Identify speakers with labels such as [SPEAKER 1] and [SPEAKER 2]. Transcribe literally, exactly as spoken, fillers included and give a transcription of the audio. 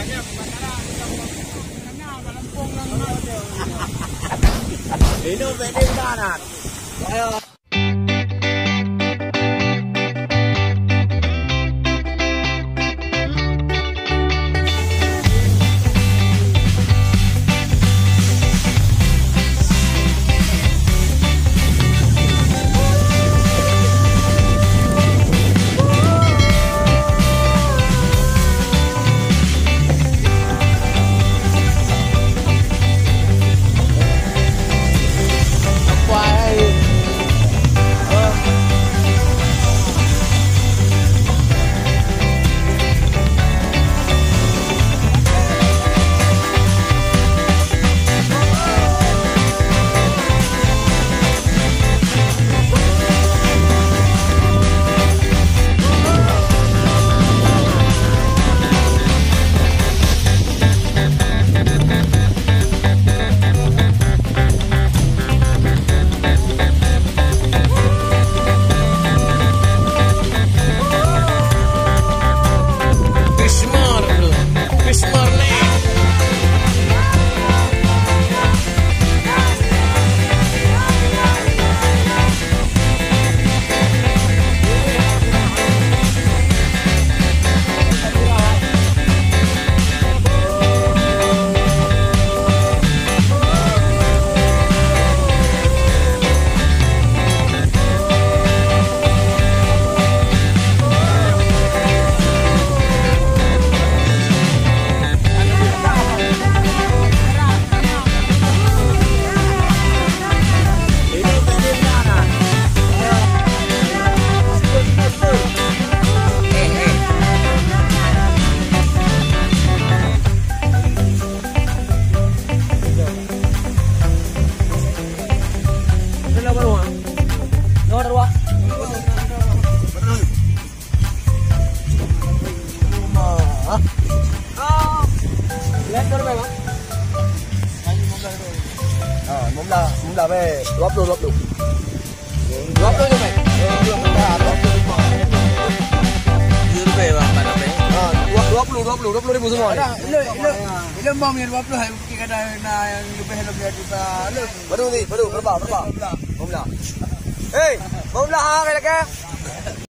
[SPEAKER 1] Bilangnya kebakaran, karena Lampung lang.
[SPEAKER 2] Ini pwede kanan. Ayo.
[SPEAKER 3] Mula be, dua puluh dua puluh. dua puluh je meh. dua puluh
[SPEAKER 2] Rupiah bang, mana be?
[SPEAKER 3] Ah, dua puluh dua puluh dua puluh ribu semua.
[SPEAKER 1] Ada, ile ile ile bang yang dua puluh hai bukti kada na yang lebih lebih juta.
[SPEAKER 3] Baru ni, baru berapa berapa? Mula. Hey, mau belah ha ke lagi?